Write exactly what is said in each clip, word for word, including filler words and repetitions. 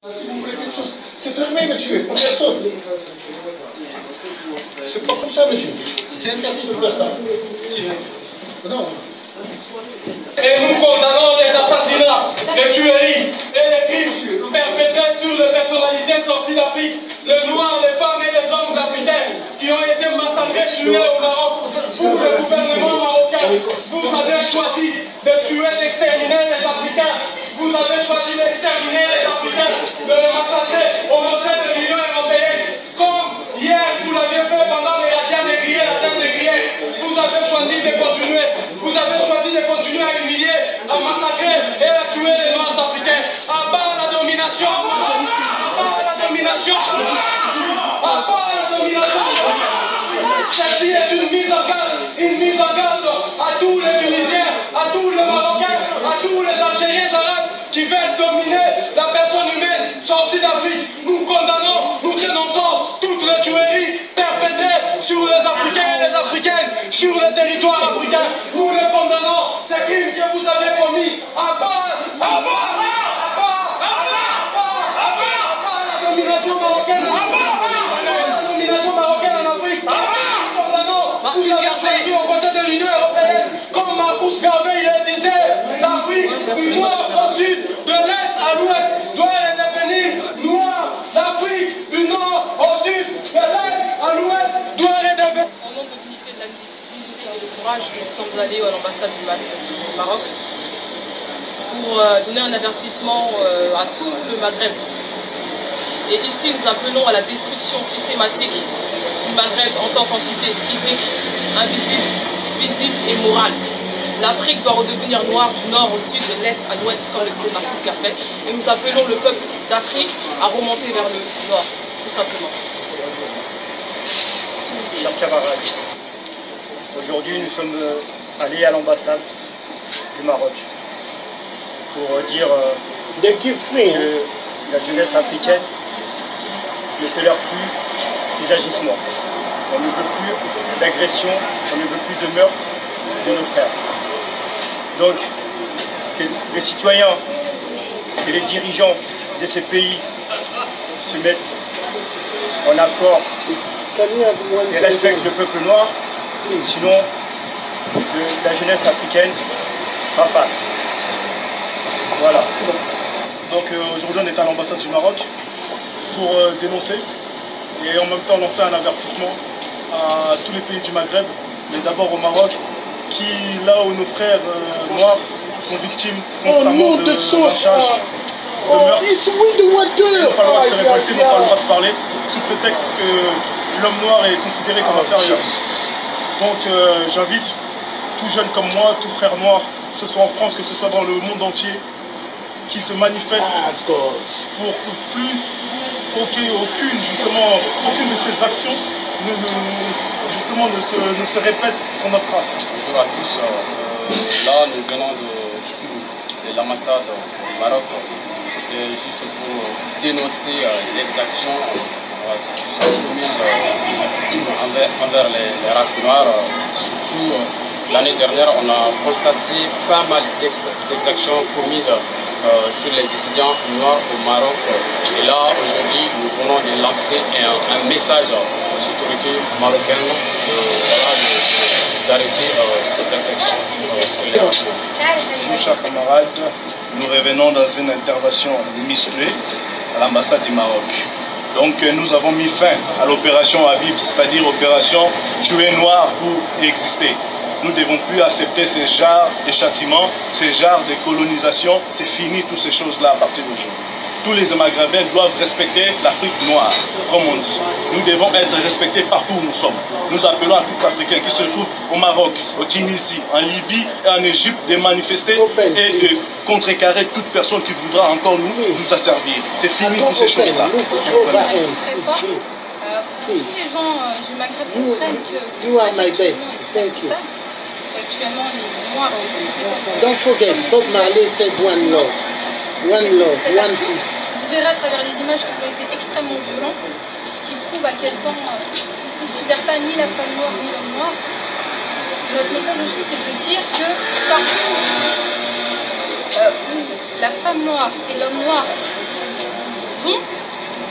Si vous voulez quelque chose, c'est fermé, monsieur, pour personne. C'est pas comme ça, monsieur. C'est interdit de faire ça. Non. Et nous condamnons les assassinats, les tueries et les crimes perpétrés sur les personnalités sorties d'Afrique, les noirs, les femmes et les hommes africains qui ont été massacrés, tués au Maroc. Pour le gouvernement marocain, vous avez choisi de tuer, d'exterminer les Africains. Vous avez choisi d'exterminer les Africains, de les massacrer au sein de l'Union européenne. Comme hier, vous l'aviez fait pendant les radiats négriers, la terre négrière. Vous avez choisi de continuer. Vous avez choisi de continuer à humilier, à massacrer et à tuer les Noirs africains. À part la domination, à part la domination, à part la domination. Ceci est une mise en garde, une mise en garde à tous les Tunisiens, à tous les Marocains, à tous les Algériens arabes qui veulent dominer la personne humaine sortie d'Afrique. Nous condamnons, nous dénonçons toutes les tueries perpétrées sur les Africains et les Africaines, sur le territoire africain. Nous les condamnons, ces crimes que vous avez commis à part, à part, à part, à part la domination marocaine, à part la domination marocaine en Afrique. Nous condamnons, vous avez choisi aux côtés de l'Union européenne, comme Marcus Garvey le disait, l'Afrique du nord au sud, de l'est à l'ouest, doit redevenir noire. L'Afrique du nord au sud, de l'est à l'ouest, doit redevenir. Au nom de l'unité de la musique et du courage, nous sommes allés à l'ambassade du Maroc pour donner un avertissement à tout le Maghreb. Et ici, nous appelons à la destruction systématique du Maghreb en tant qu'entité physique, invisible, visible et morale. L'Afrique doit redevenir noire du nord au sud, de l'est à l'ouest, comme le disait Marcus Garvey. Et nous appelons le peuple d'Afrique à remonter vers le nord, tout simplement. Chers camarades, aujourd'hui nous sommes allés à l'ambassade du Maroc pour dire euh, que la jeunesse africaine ne tolère plus ces agissements. On ne veut plus d'agression, on ne veut plus de meurtre de nos frères. Donc, que les citoyens et les dirigeants de ces pays se mettent en accord et respectent le peuple noir, sinon le, la jeunesse africaine fera face. Voilà. Donc euh, aujourd'hui on est à l'ambassade du Maroc pour euh, dénoncer et en même temps lancer un avertissement à tous les pays du Maghreb, mais d'abord au Maroc, qui là où nos frères euh, noirs sont victimes constamment de lynchage, de meurtre. Ils n'ont pas le droit de se révolter, ils n'ont pas le droit de parler, sous prétexte que l'homme noir est considéré comme inférieur. Donc euh, j'invite tout jeune comme moi, tout frère noir, que ce soit en France, que ce soit dans le monde entier, qui se manifestent pour que plus aucune, aucune, justement, aucune de ces actions ne, ne, justement, ne, se, ne se répète sur notre race. Bonjour à tous. Euh, là, nous venons de, de l'ambassade du Maroc. C'était juste pour dénoncer les actions euh, qui sont commises euh, envers, envers les, les races noires. Surtout, euh, l'année dernière, on a constaté pas mal d'exactions commises euh, sur les étudiants noirs au Maroc. Et là, aujourd'hui, nous venons de lancer un, un message aux autorités marocaines d'arrêter euh, ces exactions euh, sur les races noires. Ici, chers camarades, nous revenons dans une intervention musclée à l'ambassade du Maroc. Donc nous avons mis fin à l'opération Habib, c'est-à-dire opération tuer noir pour exister. Nous ne devons plus accepter ces genres de châtiments, ces genres de colonisation. C'est fini toutes ces choses-là à partir d'aujourd'hui. Tous les Maghrébins doivent respecter l'Afrique noire, comme on dit. Nous devons être respectés partout où nous sommes. Nous appelons à tout Africain qui se trouve au Maroc, au Tunisie, en Libye et en Égypte de manifester et de contrecarrer toute personne qui voudra encore nous, nous asservir. C'est fini toutes ces choses-là. Tous les gens du Maghreb comprennent que you are my best. Thank you. Actuellement, les Noirs sont... Don't forget, Bob Marley said one love. One love, one peace. Vous verrez à travers les images qui ont été extrêmement violentes, ce qui prouve à quel point on ne considère pas ni la femme noire ni l'homme noir. Notre message aussi, c'est de dire que partout euh, où la femme noire et l'homme noir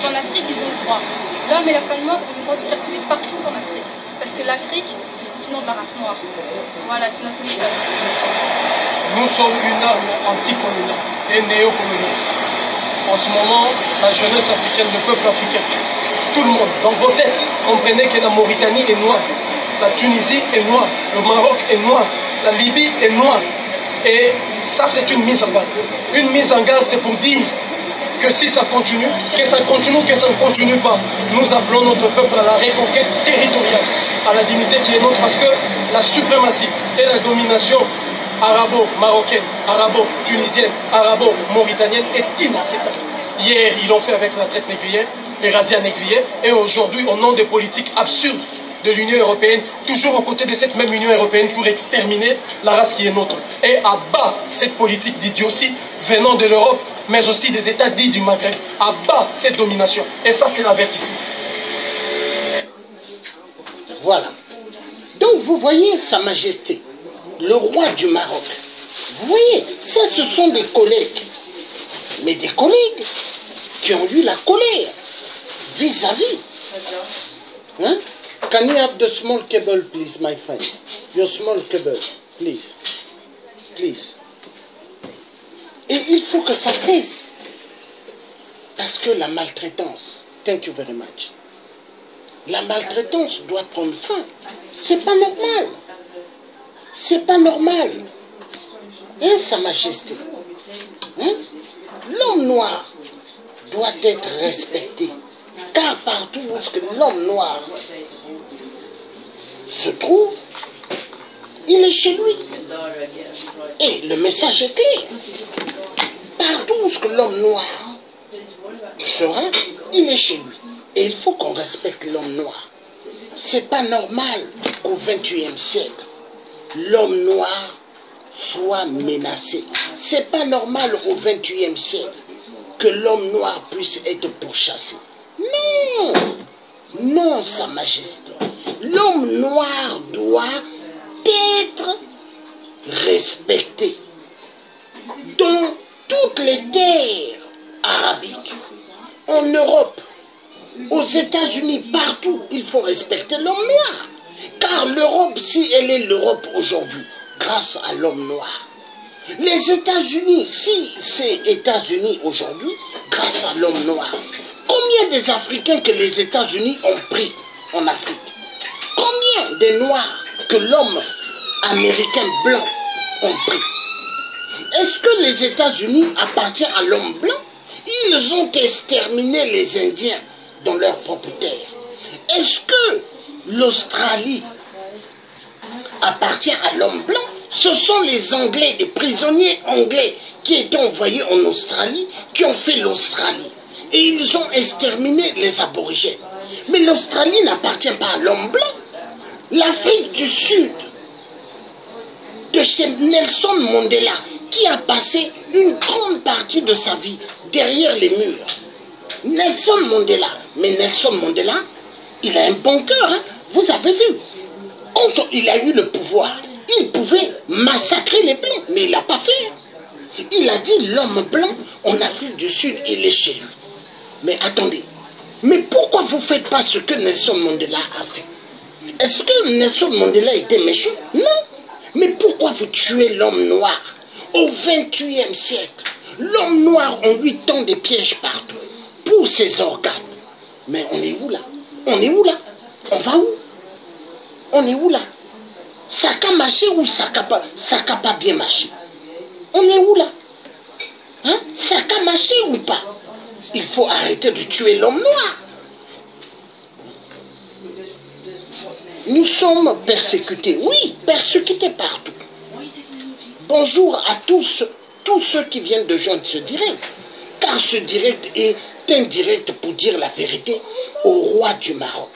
en Afrique, ils ont le droit. L'homme et la femme noire ont le droit de circuler partout en Afrique. Parce que l'Afrique, c'est le continent de la race noire. Voilà, c'est notre message. Nous sommes une arme anticoloniale et néocoloniale. En ce moment, la jeunesse africaine, le peuple africain, tout le monde, dans vos têtes, comprenez que la Mauritanie est noire, la Tunisie est noire, le Maroc est noir, la Libye est noire. Et ça, c'est une mise en garde. Une mise en garde, c'est pour dire que si ça continue, que ça continue, que ça ne continue pas, nous appelons notre peuple à la reconquête territoriale, à la dignité qui est nôtre, parce que la suprématie et la domination arabo-marocaine, arabo-tunisienne, arabo-mauritanienne est inacceptable. Hier, ils l'ont fait avec la traite négrière, les razzias négriers, et aujourd'hui, au nom des politiques absurdes de l'Union européenne, toujours aux côtés de cette même Union européenne pour exterminer la race qui est nôtre. Et à bas cette politique d'idiotie venant de l'Europe, mais aussi des États dits du Maghreb, à bas cette domination. Et ça, c'est l'avertissement. Voilà. Donc, vous voyez, Sa Majesté, le roi du Maroc. Vous voyez, ça, ce sont des collègues. Mais des collègues qui ont eu la colère vis-à-vis. Hein? Can you have the small cable, please, my friend? Your small cable, please. Please. Et il faut que ça cesse. Parce que la maltraitance, thank you very much. La maltraitance doit prendre fin. C'est pas normal. C'est pas normal. Hein, Sa Majesté? Hein? L'homme noir doit être respecté. Car partout où l'homme noir se trouve, il est chez lui. Et le message est clair. Partout où l'homme noir sera, il est chez lui. Et il faut qu'on respecte l'homme noir. C'est pas normal qu'au vingt-et-unième siècle, l'homme noir soit menacé. C'est pas normal au vingt-et-unième siècle que l'homme noir puisse être pourchassé. Non, non, Sa Majesté. L'homme noir doit être respecté. Dans toutes les terres arabiques, en Europe, aux États-Unis, partout, il faut respecter l'homme noir. Car l'Europe, si elle est l'Europe aujourd'hui, grâce à l'homme noir. Les États-Unis, si c'est États-Unis aujourd'hui, grâce à l'homme noir. Combien des Africains que les États-Unis ont pris en Afrique? Combien de Noirs que l'homme américain blanc ont pris? Est-ce que les États-Unis appartiennent à l'homme blanc? Ils ont exterminé les Indiens dans leur propre terre. Est-ce que l'Australie appartient à l'homme blanc? Ce sont les Anglais, les prisonniers anglais qui étaient envoyés en Australie, qui ont fait l'Australie. Et ils ont exterminé les aborigènes. Mais l'Australie n'appartient pas à l'homme blanc. L'Afrique du Sud, de chez Nelson Mandela, qui a passé une grande partie de sa vie derrière les murs. Nelson Mandela. Mais Nelson Mandela, il a un bon cœur, hein? Vous avez vu. Quand il a eu le pouvoir, il pouvait massacrer les blancs, mais il n'a pas fait. Il a dit l'homme blanc en Afrique du Sud, il est chez lui. Mais attendez, mais pourquoi vous ne faites pas ce que Nelson Mandela a fait? Est-ce que Nelson Mandela était méchant? Non. Mais pourquoi vous tuez l'homme noir? Au vingt-et-unième siècle, l'homme noir, on lui tend des pièges partout pour ses organes. Mais on est où là? On est où là? On va où? On est où là? Ça a marché ou ça n'a pas, pas bien marché? On est où là? Hein? Ça a marché ou pas? Il faut arrêter de tuer l'homme noir. Nous sommes persécutés. Oui, persécutés partout. Bonjour à tous, tous ceux qui viennent de joindre ce direct. Car ce direct est un direct pour dire la vérité au roi du Maroc.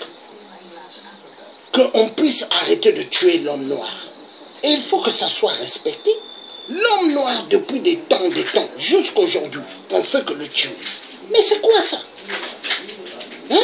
Qu'on puisse arrêter de tuer l'homme noir. Et il faut que ça soit respecté. L'homme noir, depuis des temps, des temps, jusqu'à aujourd'hui, on ne fait que le tuer. Mais c'est quoi ça? Hein?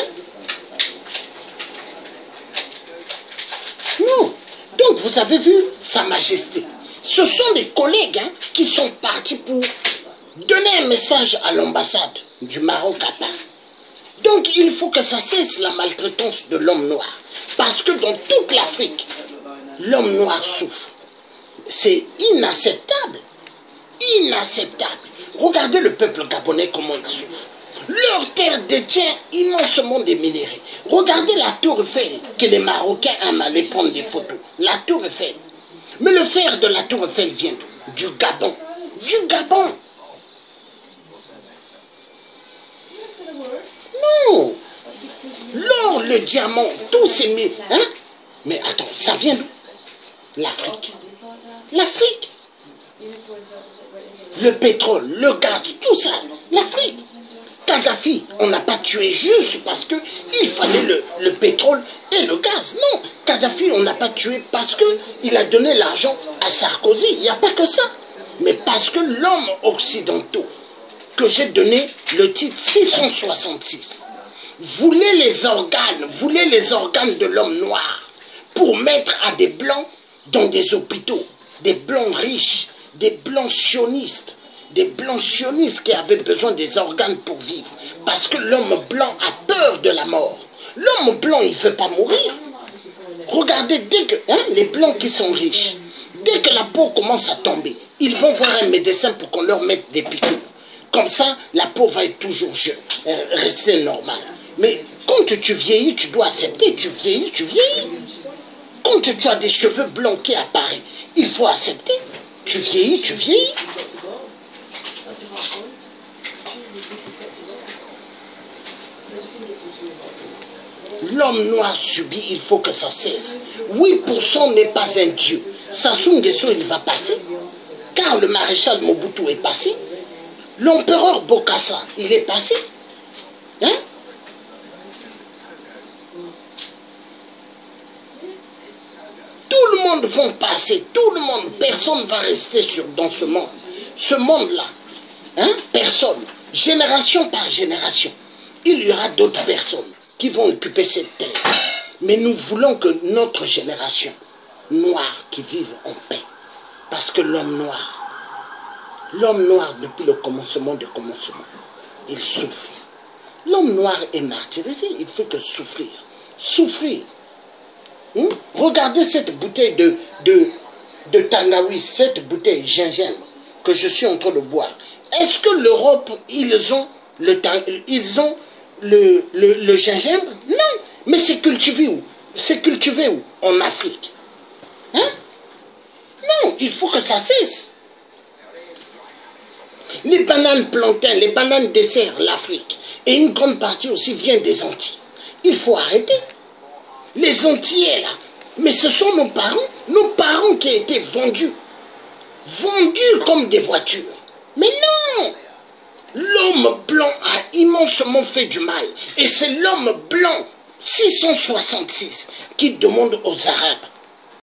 Non. Donc, vous avez vu, Sa Majesté. Ce sont des collègues hein, qui sont partis pour donner un message à l'ambassade du Maroc à Paris. Donc il faut que ça cesse la maltraitance de l'homme noir. Parce que dans toute l'Afrique, l'homme noir souffre. C'est inacceptable. Inacceptable. Regardez le peuple gabonais comment il souffre. Leur terre détient immensément des minéraux. Regardez la tour Eiffel que les Marocains aiment aller prendre des photos. La tour Eiffel. Mais le fer de la tour Eiffel vient du Gabon. Du Gabon. Non. L'or, le diamant, tous ces mille. Hein? Mais attends, ça vient d'où? L'Afrique. L'Afrique. Le pétrole, le gaz, tout ça. L'Afrique. Kadhafi, on n'a pas tué juste parce qu'il fallait le, le pétrole et le gaz. Non, Kadhafi, on n'a pas tué parce qu'il a donné l'argent à Sarkozy. Il n'y a pas que ça. Mais parce que l'homme occidental, que j'ai donné le titre six cent soixante-six, voulait les organes, voulait les organes de l'homme noir pour mettre à des blancs dans des hôpitaux, des blancs riches, des blancs sionistes. Des blancs sionistes qui avaient besoin des organes pour vivre. Parce que l'homme blanc a peur de la mort. L'homme blanc, il ne veut pas mourir. Regardez, dès que hein, les blancs qui sont riches, dès que la peau commence à tomber, ils vont voir un médecin pour qu'on leur mette des piqûres. Comme ça, la peau va être toujours jeune, euh, rester normale. Mais quand tu vieillis, tu dois accepter. Tu vieillis, tu vieillis. Quand tu as des cheveux blancs qui apparaissent, il faut accepter. Tu vieillis, tu vieillis. L'homme noir subit, il faut que ça cesse. huit pour cent n'est pas un dieu. Sassou Nguesso, il va passer. Car le maréchal Mobutu est passé. L'empereur Bokassa, il est passé. Hein? Tout le monde va passer. Tout le monde. Personne ne va rester sur, dans ce monde. Ce monde-là. Hein? Personne. Génération par génération. Il y aura d'autres personnes qui vont occuper cette terre. Mais nous voulons que notre génération noire qui vive en paix. Parce que l'homme noir, l'homme noir depuis le commencement du commencement, il souffre. L'homme noir est martyrisé, il fait que souffrir. Souffrir. Hum? Regardez cette bouteille de, de, de tangawi, cette bouteille gingembre que je suis en train de boire. Est-ce que l'Europe, ils ont le ils ont Le, le, le gingembre? Non. Mais c'est cultivé où? C'est cultivé où? En Afrique. Hein? Non, il faut que ça cesse. Les bananes plantains, les bananes dessert, l'Afrique. Et une grande partie aussi vient des Antilles. Il faut arrêter. Les Antillais, là. Mais ce sont nos parents. Nos parents qui ont été vendus. Vendus comme des voitures. Mais non! L'homme blanc a immensement fait du mal. Et c'est l'homme blanc, six cent soixante-six, qui demande aux Arabes